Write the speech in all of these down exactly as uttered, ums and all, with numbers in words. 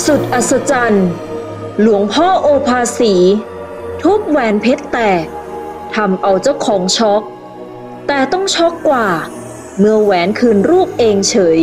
สุดอัศจรรย์หลวงพ่อโอภาสีทุบแหวนเพชรแตกทำเอาเจ้าของช็อกแต่ต้องช็อกกว่าเมื่อแหวนคืนรูปเองเฉย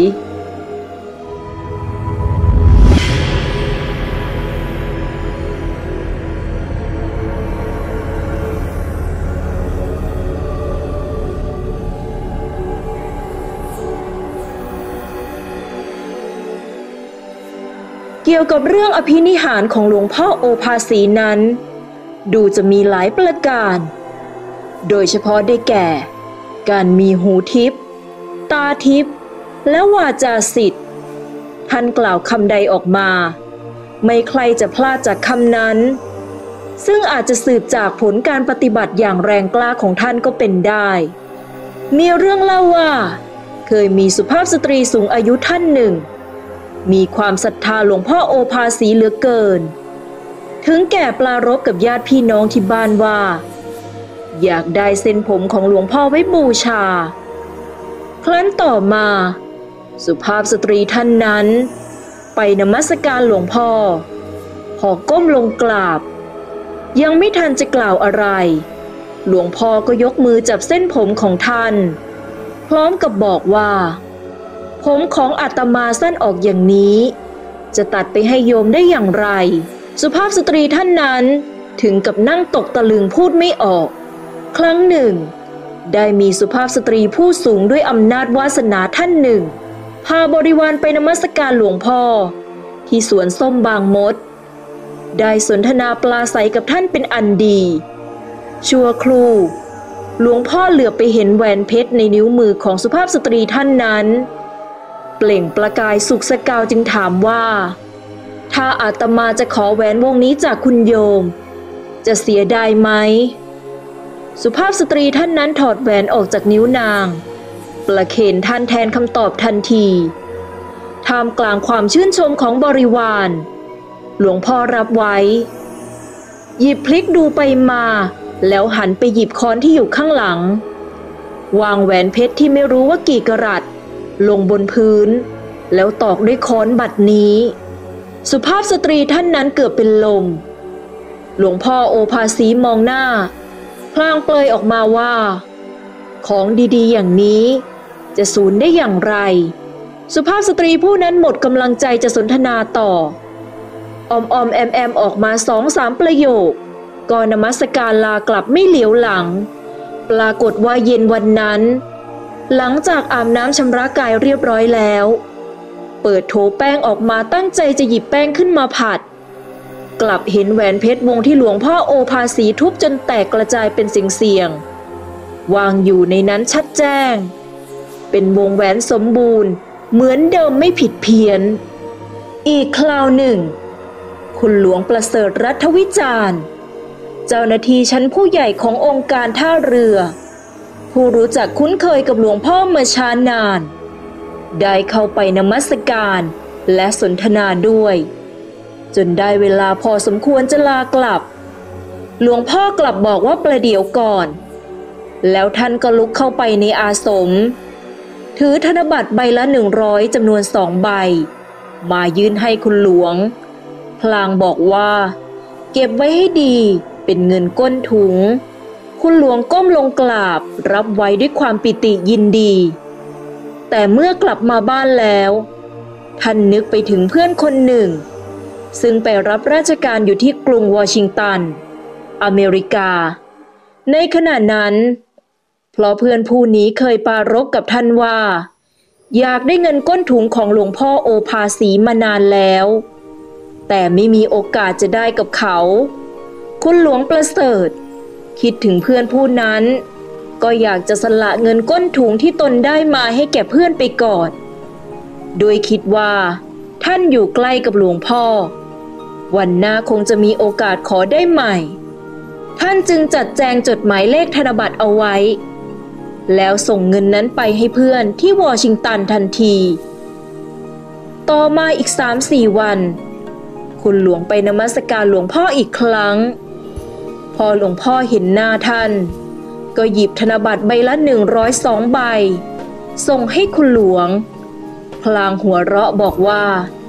เกี่ยวกับเรื่องอภินิหารของหลวงพ่อโอภาสีนั้นดูจะมีหลายประการโดยเฉพาะได้แก่การมีหูทิพย์ตาทิพย์และวาจาสิทธิ์ท่านกล่าวคำใดออกมาไม่ใครจะพลาดจากคำนั้นซึ่งอาจจะสืบจากผลการปฏิบัติอย่างแรงกล้าของท่านก็เป็นได้มีเรื่องเล่าว่าเคยมีสุภาพสตรีสูงอายุท่านหนึ่งมีความศรัทธาหลวงพ่อโอภาสีเหลือเกินถึงแก่ปรารภกับญาติพี่น้องที่บ้านว่าอยากได้เส้นผมของหลวงพ่อไว้บูชาครั้นต่อมาสุภาพสตรีท่านนั้นไปนมัสการหลวงพ่อพอก้มลงกราบยังไม่ทันจะกล่าวอะไรหลวงพ่อก็ยกมือจับเส้นผมของท่านพร้อมกับบอกว่าผมของอาตมาสั้นออกอย่างนี้จะตัดไปให้โยมได้อย่างไรสุภาพสตรีท่านนั้นถึงกับนั่งตกตะลึงพูดไม่ออกครั้งหนึ่งได้มีสุภาพสตรีผู้สูงด้วยอำนาจวาสนาท่านหนึ่งพาบริวารไปนมัสการหลวงพ่อที่สวนส้มบางมดได้สนทนาปราศัยกับท่านเป็นอันดีชั่วครู่หลวงพ่อเหลือบไปเห็นแหวนเพชรในนิ้วมือของสุภาพสตรีท่านนั้นเปล่งประกายสุขสกาวจึงถามว่าถ้าอาตมาจะขอแหวนวงนี้จากคุณโยมจะเสียดายไหมสุภาพสตรีท่านนั้นถอดแหวนออกจากนิ้วนางประเคนท่านแทนคำตอบทันทีท่ามกลางความชื่นชมของบริวารหลวงพ่อรับไว้หยิบพลิกดูไปมาแล้วหันไปหยิบค้อนที่อยู่ข้างหลังวางแหวนเพชรที่ไม่รู้ว่ากี่กะรัตลงบนพื้นแล้วตอกด้วยค้อนบัดนี้สุภาพสตรีท่านนั้นเกือบเป็นลมหลวงพ่อโอภาสีมองหน้าพลางเปลยออกมาว่าของดีๆอย่างนี้จะสูญได้อย่างไรสุภาพสตรีผู้นั้นหมดกำลังใจจะสนทนาต่อออมออมแอมแอมออกมาสองสามประโยคก่อนนมัสการลากลับไม่เหลียวหลังปรากฏว่าเย็นวันนั้นหลังจากอาบน้ำชำระกายเรียบร้อยแล้วเปิดโถแป้งออกมาตั้งใจจะหยิบแป้งขึ้นมาผัดกลับเห็นแหวนเพชรวงที่หลวงพ่อโอภาสีทุบจนแตกกระจายเป็นเสียงๆวางอยู่ในนั้นชัดแจ้งเป็นวงแหวนสมบูรณ์เหมือนเดิมไม่ผิดเพี้ยนอีกคราวหนึ่งคุณหลวงประเสริฐรัฐวิจารณ์เจ้าหน้าที่ชั้นผู้ใหญ่ขององค์การท่าเรือผู้รู้จักคุ้นเคยกับหลวงพ่อมาช้านานได้เข้าไปนมัสการและสนทนาด้วยจนได้เวลาพอสมควรจะลากลับหลวงพ่อกลับบอกว่าประเดี๋ยวก่อนแล้วท่านก็ลุกเข้าไปในอาสมถือธนบัตรใบละหนึ่งร้อยจำนวนสองใบมายื่นให้คุณหลวงพลางบอกว่าเก็บไว้ให้ดีเป็นเงินก้นถุงคุณหลวงก้มลงกราบรับไว้ด้วยความปิติยินดีแต่เมื่อกลับมาบ้านแล้วท่านนึกไปถึงเพื่อนคนหนึ่งซึ่งไปรับราชการอยู่ที่กรุงวอชิงตันอเมริกาในขณะนั้นเพราะเพื่อนผู้นี้เคยปรารภกับท่านว่าอยากได้เงินก้นถุงของหลวงพ่อโอภาสีมานานแล้วแต่ไม่มีโอกาสจะได้กับเขาคุณหลวงประเสริฐคิดถึงเพื่อนผู้นั้นก็อยากจะสละเงินก้นถุงที่ตนได้มาให้แก่เพื่อนไปก่อนโดยคิดว่าท่านอยู่ใกล้กับหลวงพ่อวันหน้าคงจะมีโอกาสขอได้ใหม่ท่านจึงจัดแจงจดหมายเลขธนบัตรเอาไว้แล้วส่งเงินนั้นไปให้เพื่อนที่วอชิงตันทันทีต่อมาอีก สามสี่ วันคุณหลวงไปนมัสการหลวงพ่ออีกครั้งพอหลวงพ่อเห็นหน้าท่านก็หยิบธนบัตรใบละหนึ่งร้อยสองใบส่งให้คุณหลวงพลางหัวเราะบอกว่า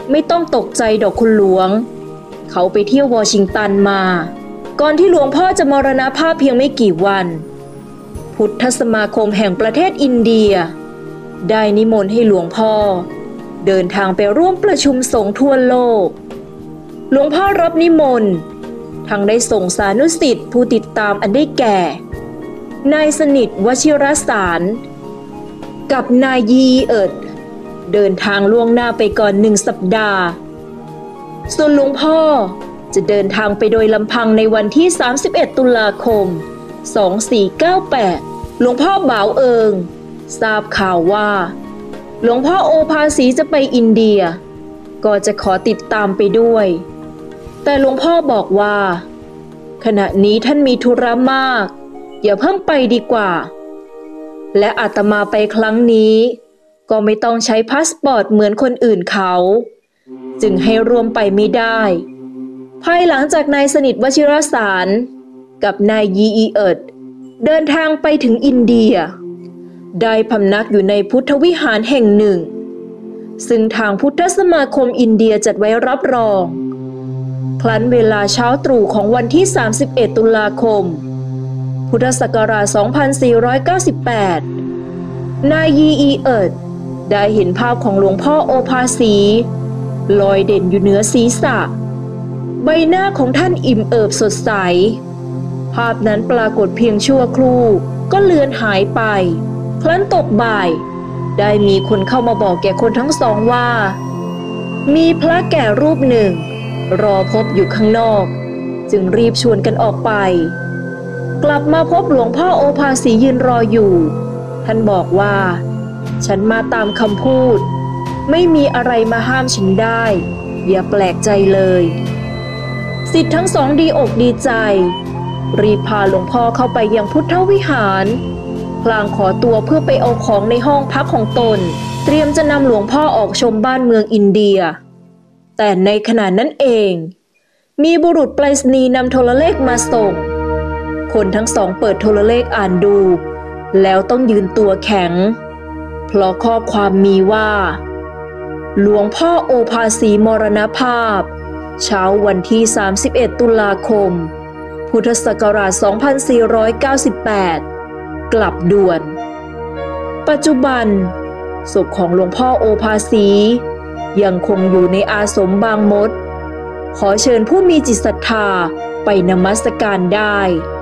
ไม่ต้องตกใจดอกคุณหลวงเขาไปเที่ยววอชิงตันมาก่อนที่หลวงพ่อจะมรณภาพเพียงไม่กี่วันพุทธสมาคมแห่งประเทศอินเดียได้นิมนต์ให้หลวงพ่อเดินทางไปร่วมประชุมสงฆ์ทั่วโลกหลวงพ่อรับนิมนต์ทั้งได้ส่งสานุสิทธิ์ผู้ติดตามอันได้แก่นายสนิทวชิรสารกับนายยีเอิดเดินทางล่วงหน้าไปก่อนหนึ่งสัปดาห์ส่วนหลวงพ่อจะเดินทางไปโดยลำพังในวันที่สามสิบเอ็ดตุลาคมสองพันสี่ร้อยเก้าสิบแปดหลวงพ่อบ่าวเอิงทราบข่าวว่าหลวงพ่อโอภาสีจะไปอินเดียก็จะขอติดตามไปด้วยแต่หลวงพ่อบอกว่าขณะนี้ท่านมีธุระมากอย่าเพิ่งไปดีกว่าและอาตมาไปครั้งนี้ก็ไม่ต้องใช้พาสปอร์ตเหมือนคนอื่นเขาจึงให้ร่วมไปไม่ได้ภายหลังจากนายสนิทวชิรสารกับนายยีอีเอิดเดินทางไปถึงอินเดียได้พำนักอยู่ในพุทธวิหารแห่งหนึ่งซึ่งทางพุทธสมาคมอินเดียจัดไว้รับรองครั้นเวลาเช้าตรู่ของวันที่สามสิบเอ็ดตุลาคมพุทธศักราชสองพันสี่ร้อยเก้าสิบแปดนายยีอีเอิดได้เห็นภาพของหลวงพ่อโอภาสีลอยเด่นอยู่เหนือศีรษะใบหน้าของท่านอิ่มเอิบสดใสภาพนั้นปรากฏเพียงชั่วครู่ก็เลือนหายไปครั้นตกบ่ายได้มีคนเข้ามาบอกแก่คนทั้งสองว่ามีพระแก่รูปหนึ่งรอพบอยู่ข้างนอกจึงรีบชวนกันออกไปกลับมาพบหลวงพ่อโอภาสียืนรออยู่ท่านบอกว่าฉันมาตามคำพูดไม่มีอะไรมาห้ามฉันได้อย่าแปลกใจเลยศิษย์ทั้งสองดีอกดีใจรีบพาหลวงพ่อเข้าไปยังพุทธวิหารพลางขอตัวเพื่อไปเอาของในห้องพักของตนเตรียมจะนำหลวงพ่อออกชมบ้านเมืองอินเดียแต่ในขณะนั้นเองมีบุรุษไปรษณีย์นำโทรเลขมาส่งคนทั้งสองเปิดโทรเลขอ่านดูแล้วต้องยืนตัวแข็งเพราะข้อความมีว่าหลวงพ่อโอภาสีมรณภาพเช้าวันที่สามสิบเอ็ดตุลาคมพุทธศักราชสองพันสี่ร้อยเก้าสิบแปดกลับด่วนปัจจุบันศพของหลวงพ่อโอภาสียังคงอยู่ในอาสมบางมดขอเชิญผู้มีจิตศรัทธาไปนมัสการได้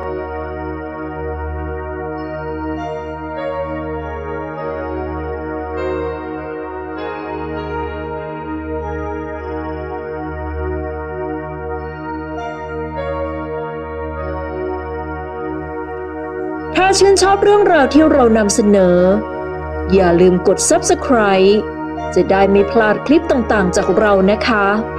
ถ้าชื่นชอบเรื่องราวที่เรานำเสนออย่าลืมกด ซับสไครบ์ จะได้ไม่พลาดคลิปต่างๆจากเรานะคะ